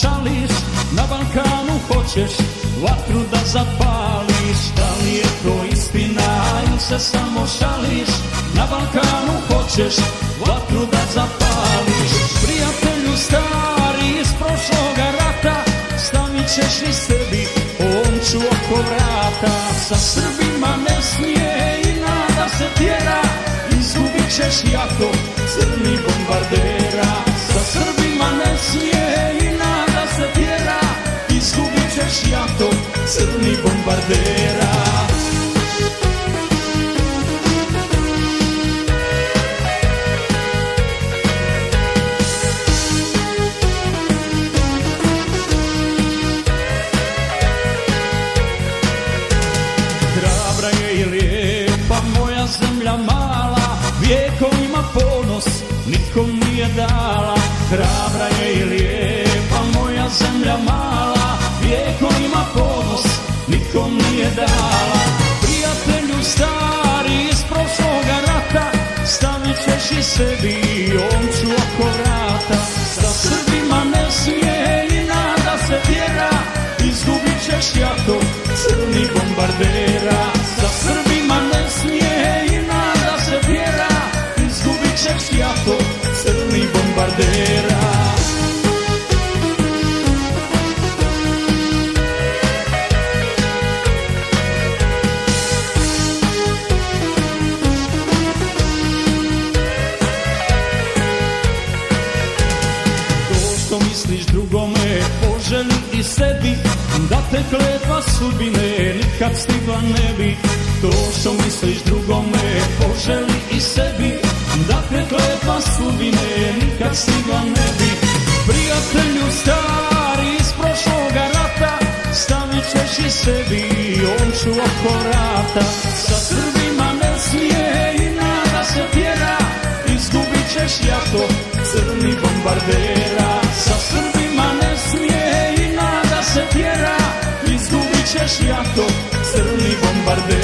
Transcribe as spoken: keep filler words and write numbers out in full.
šališ, na Balkanu hoćeš vatru da zapališ. Da li je to istina ili se samo šališ, na Balkanu hoćeš vatru da zapališ. Prijatelju stari iz prošloga rata, stavit ćeš i sebi omču oko vrata. Sa Srbima ne smije i nada se tjera, izgubit ćeš jako crni bombardera. Sa Srbima ne smije i nada se tjera, izgubit ćeš jako crni bombardera. Zemlja mala, vjekovima ponos nikom nije dala. Hrabra je i lijepa moja zemlja mala, vjekovima ponos nikom nije dala. Prijatelju stari iz prošloga rata, stavit ćeš i sebi omču oko vrata. Sa Srbima ne smije i nada se tjera, izgubit ćeš jako crni bombardera. Sa Srbima ne smije i nada se tjera, izgubit ćeš jako crni bombardera. To što misliš drugome, poželi i sebi, da te kletva sudbine nikad stigla ne bi. To što misliš drugome, poželi i sebi, da te kletva sudbine nikad stigla ne bi. Prijatelju stari iz prošloga rata, stavit ćeš i sebi omču oko vrata. Sa Srbima ne smije i nada se tjera, izgubit ćeš jako crni bombardera. Sa Srbima ne smije i nada se tjera, izgubit ćeš jako crni bombardera.